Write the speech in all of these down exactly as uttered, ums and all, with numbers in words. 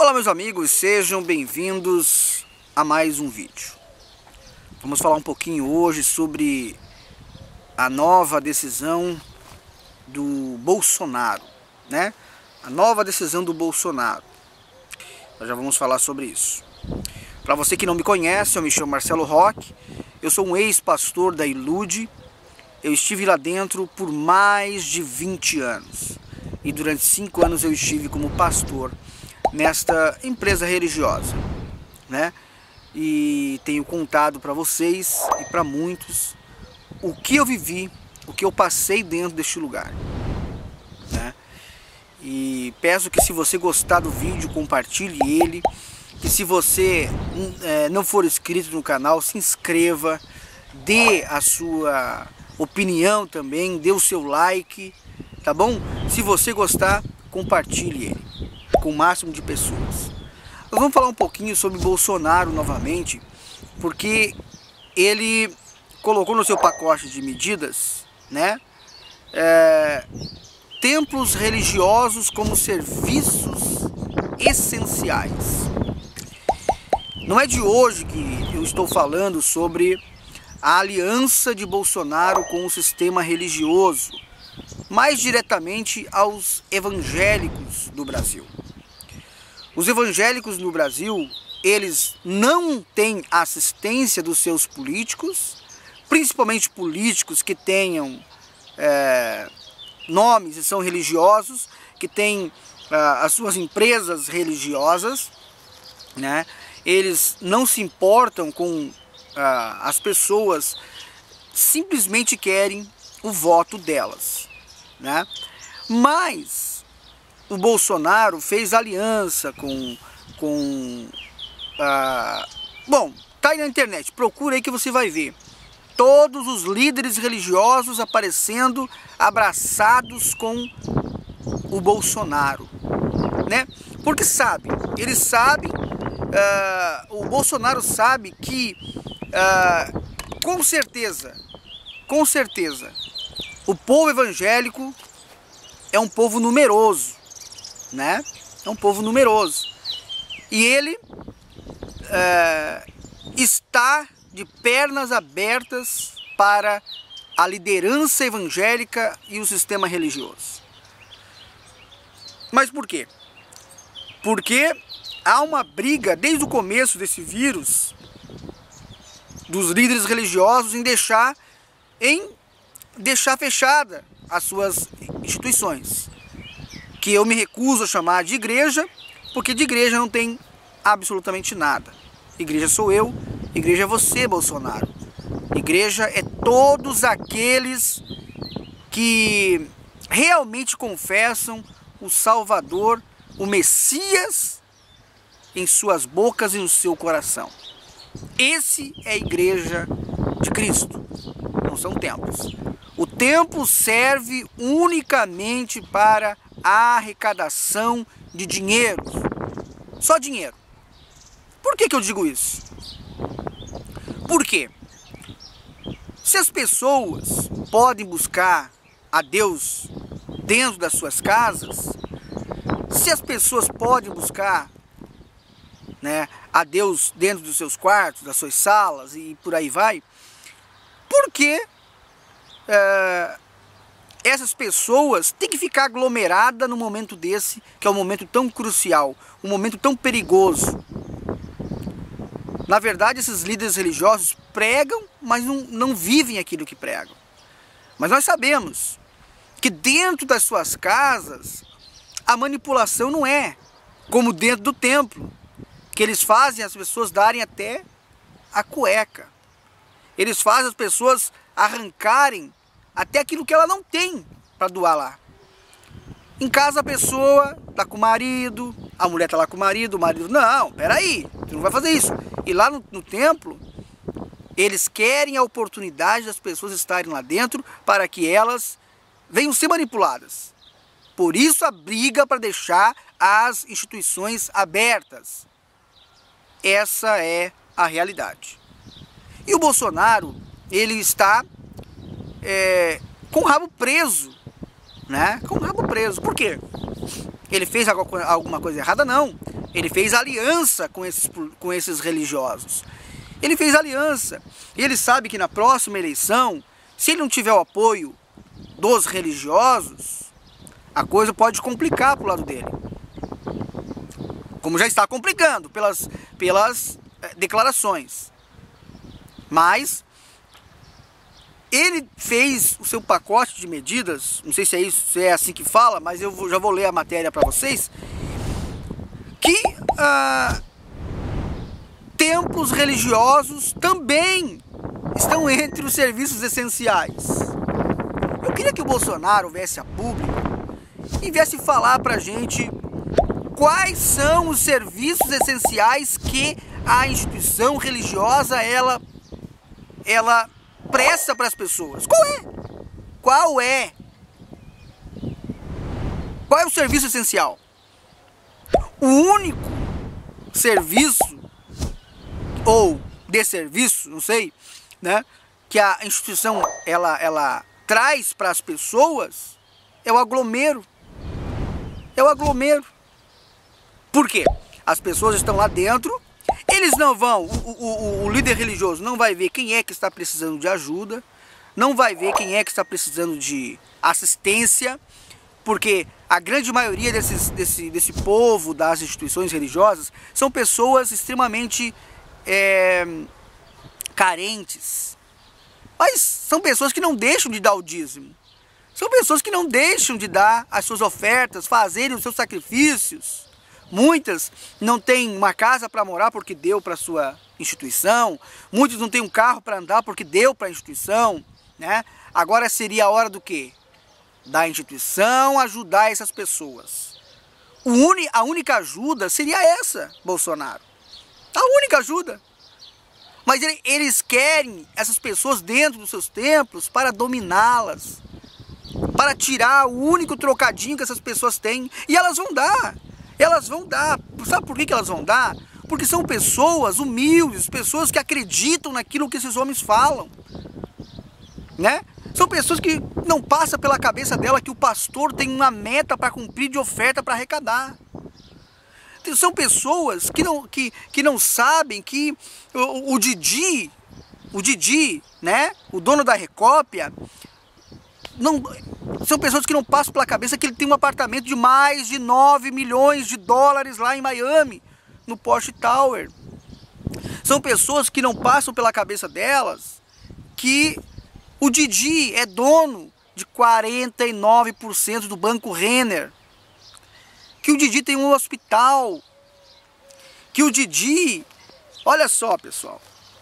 Olá meus amigos, sejam bem-vindos a mais um vídeo. Vamos falar um pouquinho hoje sobre a nova decisão do Bolsonaro, né? A nova decisão do Bolsonaro. Nós já vamos falar sobre isso. Para você que não me conhece, eu me chamo Marcelo Roque, eu sou um ex-pastor da Ilude, eu estive lá dentro por mais de vinte anos e durante cinco anos eu estive como pastor nesta empresa religiosa, né? E tenho contado para vocês e para muitos o que eu vivi, o que eu passei dentro deste lugar, né? E peço que, se você gostar do vídeo, compartilhe ele, que se você é, não for inscrito no canal, se inscreva, dê a sua opinião também, dê o seu like, tá bom? Se você gostar, compartilhe ele com o máximo de pessoas. Nós vamos falar um pouquinho sobre Bolsonaro novamente, porque ele colocou no seu pacote de medidas, né, é, templos religiosos como serviços essenciais. Não é de hoje que eu estou falando sobre a aliança de Bolsonaro com o sistema religioso, mais diretamente aos evangélicos do Brasil. Os evangélicos no Brasil, eles não têm assistência dos seus políticos, principalmente políticos que tenham é, nomes e são religiosos, que têm é, as suas empresas religiosas, né? Eles não se importam com é, as pessoas, simplesmente querem o voto delas, né? Mas o Bolsonaro fez aliança com, com ah, bom, tá aí na internet, procura aí que você vai ver todos os líderes religiosos aparecendo abraçados com o Bolsonaro, né? Porque sabe, eles sabem, ah, o Bolsonaro sabe que ah, com certeza, com certeza, o povo evangélico é um povo numeroso, né? É um povo numeroso. E ele é, está de pernas abertas para a liderança evangélica e o sistema religioso. Mas por quê? Porque há uma briga desde o começo desse vírus dos líderes religiosos em deixar, em deixar fechada as suas instituições, que eu me recuso a chamar de igreja, porque de igreja não tem absolutamente nada. Igreja sou eu, igreja é você, Bolsonaro. Igreja é todos aqueles que realmente confessam o Salvador, o Messias, em suas bocas e no seu coração. Esse é a igreja de Cristo, não são templos. O templo serve unicamente para a arrecadação de dinheiro, só dinheiro. Por que que eu digo isso? Porque se as pessoas podem buscar a Deus dentro das suas casas, se as pessoas podem buscar, né, a Deus dentro dos seus quartos, das suas salas e por aí vai, por que é, essas pessoas têm que ficar aglomeradas no momento desse, que é um momento tão crucial, um momento tão perigoso? Na verdade, esses líderes religiosos pregam, mas não, não vivem aquilo que pregam. Mas nós sabemos que dentro das suas casas, a manipulação não é como dentro do templo, que eles fazem as pessoas darem até a cueca. Eles fazem as pessoas arrancarem até aquilo que ela não tem para doar lá. Em casa a pessoa está com o marido, a mulher está lá com o marido, o marido, não, peraí, tu não vai fazer isso. E lá no, no templo, eles querem a oportunidade das pessoas estarem lá dentro para que elas venham ser manipuladas. Por isso a briga para deixar as instituições abertas. Essa é a realidade. E o Bolsonaro, ele está é, com o rabo preso, né? Com o rabo preso. Por quê? Ele fez alguma coisa errada? Não. Ele fez aliança com esses, com esses religiosos. Ele fez aliança. E ele sabe que na próxima eleição, se ele não tiver o apoio dos religiosos, a coisa pode complicar para o lado dele. Como já está complicando pelas, pelas é, declarações. Mas ele fez o seu pacote de medidas, não sei se é isso, se é assim que fala, mas eu vou, já vou ler a matéria para vocês, que ah, templos religiosos também estão entre os serviços essenciais. Eu queria que o Bolsonaro viesse a público e viesse falar pra gente quais são os serviços essenciais que a instituição religiosa ela, ela presta para as pessoas. Qual é? Qual é? Qual é o serviço essencial? O único serviço ou desserviço, não sei, né, que a instituição ela, ela traz para as pessoas é o aglomero. É o aglomero. Por quê? As pessoas estão lá dentro, eles não vão, o, o, o líder religioso não vai ver quem é que está precisando de ajuda, não vai ver quem é que está precisando de assistência, porque a grande maioria desses, desse, desse povo das instituições religiosas são pessoas extremamente é, carentes. Mas são pessoas que não deixam de dar o dízimo. São pessoas que não deixam de dar as suas ofertas, fazerem os seus sacrifícios. Muitas não têm uma casa para morar porque deu para a sua instituição. Muitos não têm um carro para andar porque deu para a instituição, né? Agora seria a hora do quê? Da instituição ajudar essas pessoas. O uni, a única ajuda seria essa, Bolsonaro. A única ajuda. Mas eles querem essas pessoas dentro dos seus templos para dominá-las. Para tirar o único trocadinho que essas pessoas têm. E elas vão dar. Elas vão dar. Sabe por que que elas vão dar? Porque são pessoas humildes, pessoas que acreditam naquilo que esses homens falam. Né? São pessoas que não passa pela cabeça dela que o pastor tem uma meta para cumprir de oferta para arrecadar. São pessoas que não, que, que não sabem que o, o Didi, o Didi, né? O dono da Recópia, não, são pessoas que não passam pela cabeça que ele tem um apartamento de mais de nove milhões de dólares lá em Miami, no Porsche Tower. São pessoas que não passam pela cabeça delas que o Didi é dono de quarenta e nove por cento do Banco Renner. Que o Didi tem um hospital. Que o Didi... Olha só, pessoal.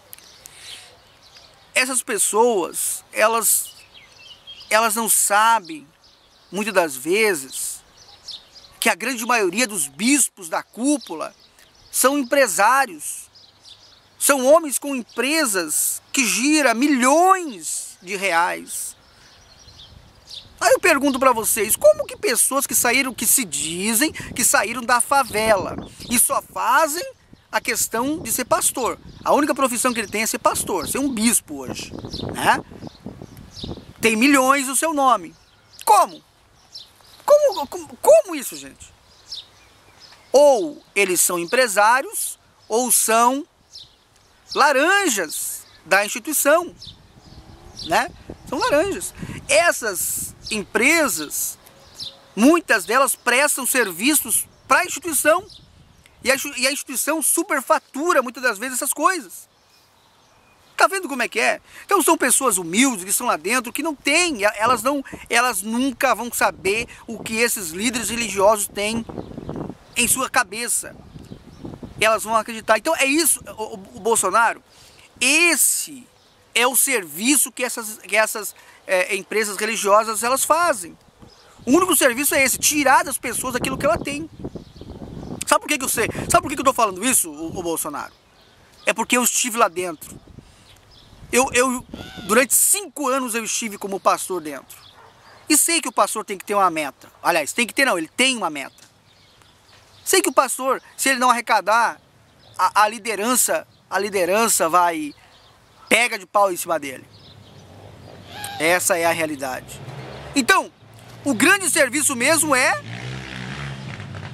Essas pessoas, elas, elas não sabem, muitas das vezes, que a grande maioria dos bispos da cúpula são empresários. São homens com empresas que giram milhões de reais. Aí eu pergunto para vocês, como que pessoas que saíram, que se dizem que saíram da favela e só fazem a questão de ser pastor. A única profissão que ele tem é ser pastor, ser um bispo hoje, né? Tem milhões no seu nome. Como? Como, como, como isso, gente? Ou eles são empresários, ou são laranjas da instituição, né? São laranjas. Essas empresas, muitas delas prestam serviços para a instituição. E a, e a instituição superfatura muitas das vezes essas coisas. Tá vendo como é que é? Então são pessoas humildes que estão lá dentro, que não têm, elas, não, elas nunca vão saber o que esses líderes religiosos têm em sua cabeça. Elas vão acreditar. Então é isso, o, o Bolsonaro, esse é o serviço que essas, que essas é, empresas religiosas elas fazem. O único serviço é esse, tirar das pessoas aquilo que ela tem. Sabe por que que eu sei? Sabe por que que eu tô falando isso, o, o Bolsonaro? É porque eu estive lá dentro. Eu, eu, durante cinco anos eu estive como pastor dentro. E sei que o pastor tem que ter uma meta. Aliás, tem que ter não, ele tem uma meta. Sei que o pastor, se ele não arrecadar, a, a liderança, a liderança vai, pega de pau em cima dele. Essa é a realidade. Então, o grande serviço mesmo é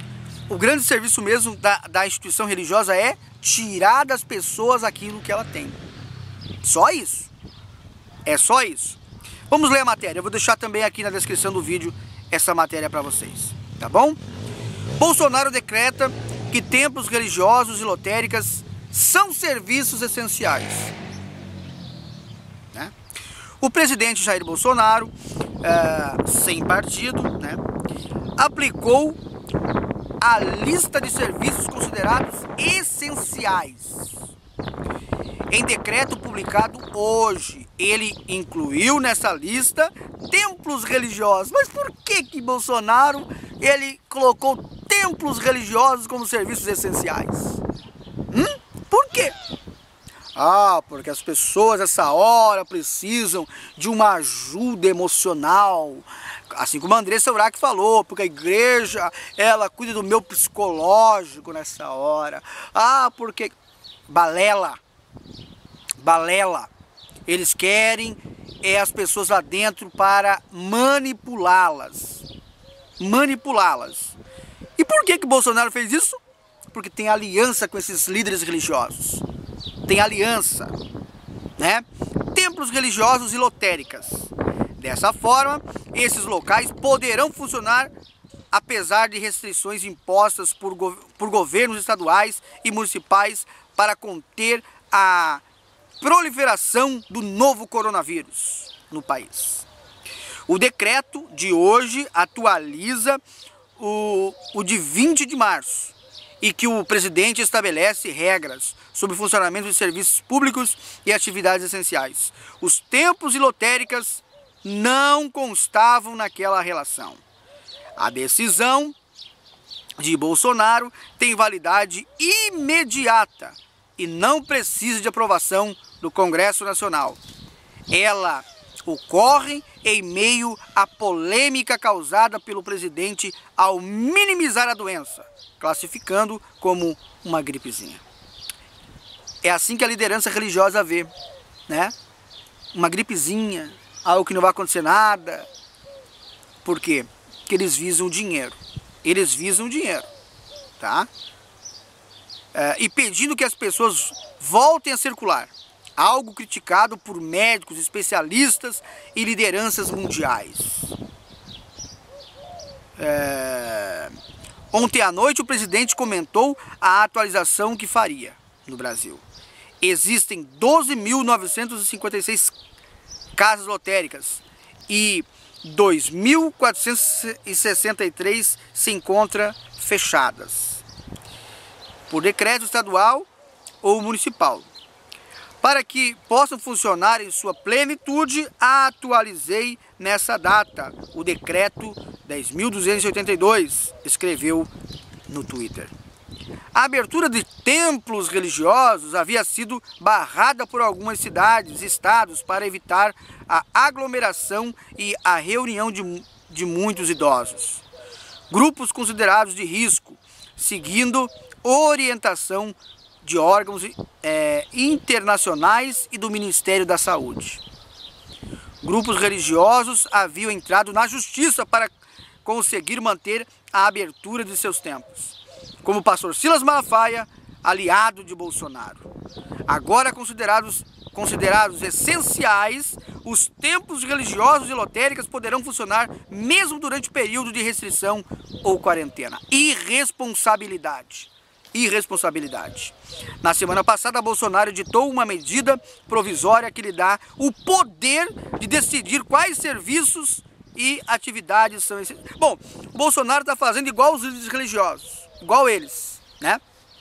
o grande serviço mesmo da, da instituição religiosa é tirar das pessoas aquilo que ela tem. Só isso. É só isso. Vamos ler a matéria. Eu vou deixar também aqui na descrição do vídeo essa matéria para vocês. Tá bom? Bolsonaro decreta que templos religiosos e lotéricas são serviços essenciais. Né? O presidente Jair Bolsonaro, é, sem partido, né, aplicou a lista de serviços considerados essenciais. Em decreto publicado hoje, ele incluiu nessa lista templos religiosos. Mas por que que Bolsonaro ele colocou templos religiosos como serviços essenciais? Hum? Por quê? Ah, porque as pessoas nessa hora precisam de uma ajuda emocional. Assim como a Andressa Urach falou, porque a igreja, ela cuida do meu psicológico nessa hora. Ah, porque... Balela. Balela. Eles querem é, as pessoas lá dentro para manipulá-las. Manipulá-las. E por que que Bolsonaro fez isso? Porque tem aliança com esses líderes religiosos. Tem aliança, né? Templos religiosos e lotéricas. Dessa forma, esses locais poderão funcionar apesar de restrições impostas por, go por governos estaduais e municipais para conter a proliferação do novo coronavírus no país. O decreto de hoje atualiza o, o de vinte de março e que o presidente estabelece regras sobre o funcionamento de serviços públicos e atividades essenciais. Os templos e lotéricas não constavam naquela relação. A decisão de Bolsonaro tem validade imediata e não precisa de aprovação do Congresso Nacional. Ela ocorre em meio à polêmica causada pelo presidente ao minimizar a doença, classificando como uma gripezinha. É assim que a liderança religiosa vê, né? Uma gripezinha, algo que não vai acontecer nada. Por quê? Porque eles visam dinheiro. Eles visam dinheiro, tá? É, e pedindo que as pessoas voltem a circular. Algo criticado por médicos, especialistas e lideranças mundiais. É... Ontem à noite o presidente comentou a atualização que faria no Brasil. Existem doze mil novecentas e cinquenta e seis casas lotéricas e dois mil quatrocentas e sessenta e três se encontram fechadas por decreto estadual ou municipal. Para que possam funcionar em sua plenitude, atualizei nessa data o decreto dez mil duzentos e oitenta e dois, escreveu no Twitter. A abertura de templos religiosos havia sido barrada por algumas cidades e estados para evitar a aglomeração e a reunião de, de muitos idosos. Grupos considerados de risco, seguindo orientação de órgãos é, internacionais e do Ministério da Saúde. Grupos religiosos haviam entrado na justiça para conseguir manter a abertura de seus templos, como o pastor Silas Malafaia, aliado de Bolsonaro. Agora considerados, considerados essenciais, os templos religiosos e lotéricas poderão funcionar mesmo durante o período de restrição ou quarentena. Irresponsabilidade. Irresponsabilidade. Na semana passada, Bolsonaro editou uma medida provisória que lhe dá o poder de decidir quais serviços e atividades são essenciais. Bom, Bolsonaro está fazendo igual os líderes religiosos, igual eles, né?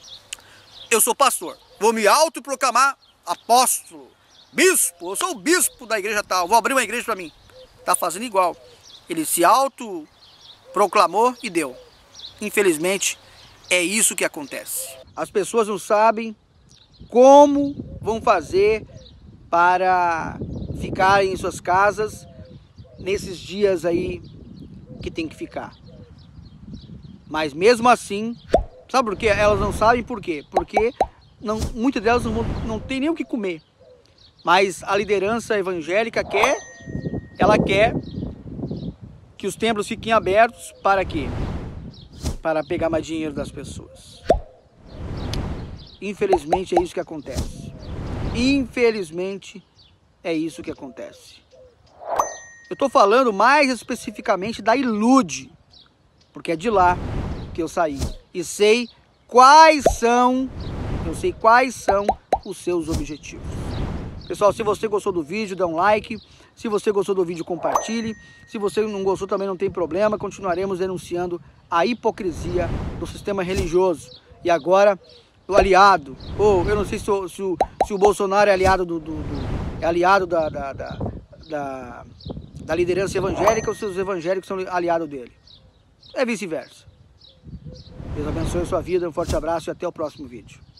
Eu sou pastor, vou me autoproclamar apóstolo, bispo, eu sou o bispo da igreja tal, vou abrir uma igreja para mim. Está fazendo igual. Ele se autoproclamou e deu. Infelizmente, é isso que acontece. As pessoas não sabem como vão fazer para ficarem em suas casas nesses dias aí que tem que ficar. Mas mesmo assim, sabe por quê? Elas não sabem por quê? Porque não, muitas delas não, não tem nem o que comer. Mas a liderança evangélica quer, ela quer que os templos fiquem abertos para quê? para pegar mais dinheiro das pessoas. Infelizmente é isso que acontece. Infelizmente é isso que acontece. Eu estou falando mais especificamente da Ilude, porque é de lá que eu saí. E sei quais são, eu sei quais são os seus objetivos. Pessoal, se você gostou do vídeo, dá um like. Se você gostou do vídeo, compartilhe. Se você não gostou, também não tem problema. Continuaremos denunciando a hipocrisia do sistema religioso. E agora, o aliado, ou eu não sei se o, se o, se o Bolsonaro é aliado, do, do, do, é aliado da, da, da, da, da liderança evangélica ou se os evangélicos são aliados dele. É vice-versa. Deus abençoe a sua vida, um forte abraço e até o próximo vídeo.